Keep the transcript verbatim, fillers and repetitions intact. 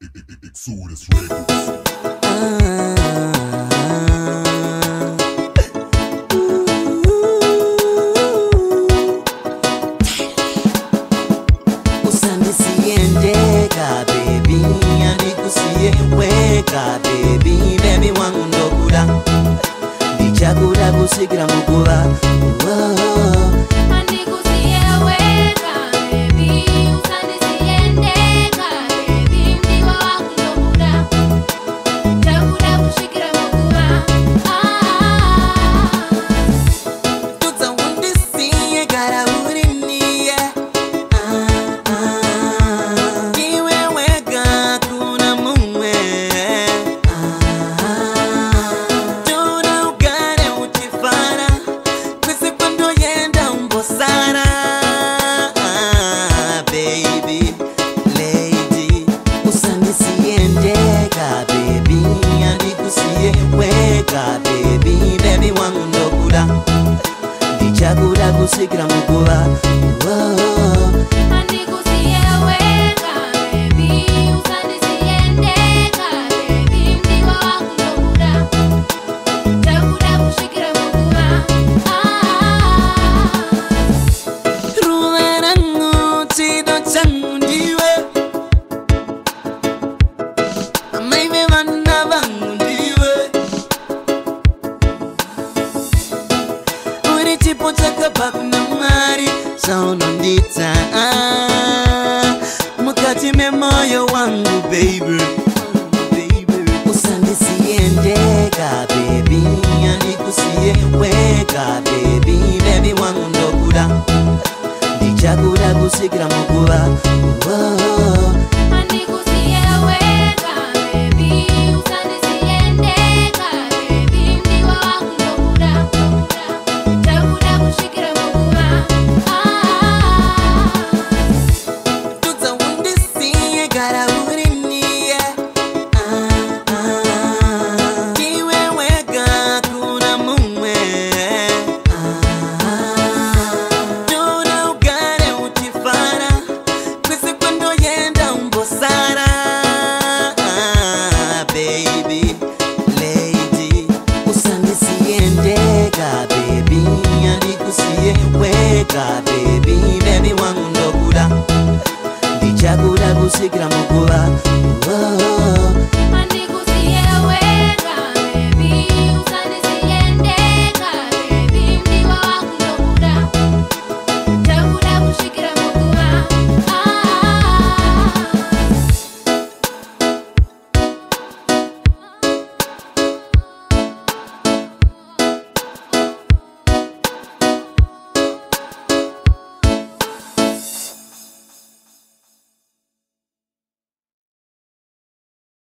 Exodus Records. Usandisiendeka baby, andikusiye weka baby, baby wangu ndokula ndichakula kusikira mukuba andikusiye weka baby, usandisiendeka baby, ndiwe wangu ndokula ndichakula kusikira mukuba tutsa undisiye kala uriniye baby, baby wangu ndokula ndichakula kusikira mukuba andikusiye weka baby, usandisiendeka baby, ndiwe wangu ndokula ndichakula kusikira mukuba ruva rangu chido changu ndiwe amaive vana vangu ndiwe uri chipo chakabva kuna Mwari saunondita mukati memoyo wangu baby, usandisiendeka baby, andikusiye weka baby, baby wangu ndokula ndichakula kusikira mukuba andikusiye weka baby, usandisiendeka baby, ndiwe wangu ndokula ndichakula kusikira mukuba tutsa undisiye kala uriniye ndiwe weka kuna mumwe tuna ugare uchifara kwisi kwendoyenda umbosara baby lady usandisiendeka baby, andikusiye weka baby, baby wangu ndokula ndichakula kusikira mukuba